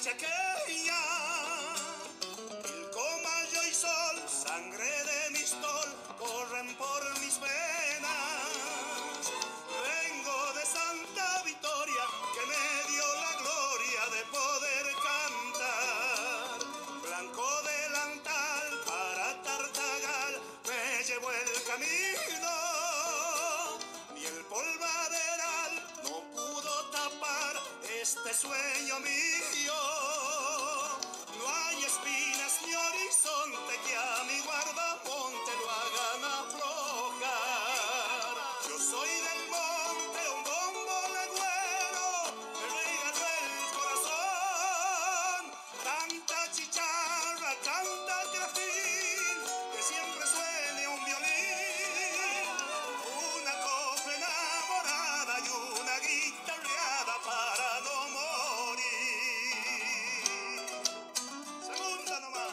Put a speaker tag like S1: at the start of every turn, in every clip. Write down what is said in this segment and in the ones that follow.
S1: noche aquella, mil comas y sol, sangre de mi stol, corren por mis venas. Vengo de Santa Victoria, que me dio la gloria de poder cantar. Blanco delantal para Tartagal, me llevó el camino. Ni el polvaderal no pudo tapar este sueño mío. No hay espinas ni horizonte que a mi guardamonte lo hagan aflojar. Yo soy del monte, un bombo legüero, me regaló el corazón. Canta chicharra, canta el grafín, que siempre suene un violín. Una copla enamorada y una guitarreada para no morir. Segunda nomás.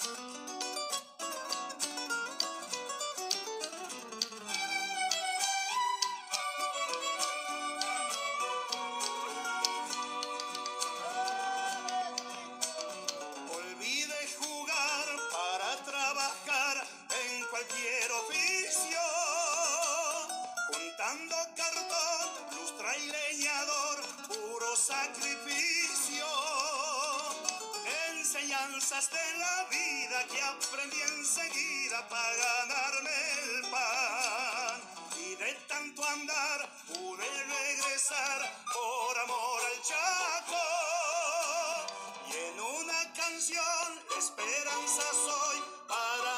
S1: Olvide jugar para trabajar en cualquier oficio, juntando cartón, lustra y leñador, puro sacrificio. Enseñanzas de la vida que aprendí enseguida para ganarme el pan. Y de tanto andar pude regresar por amor al Chaco. Y en una canción esperanza soy para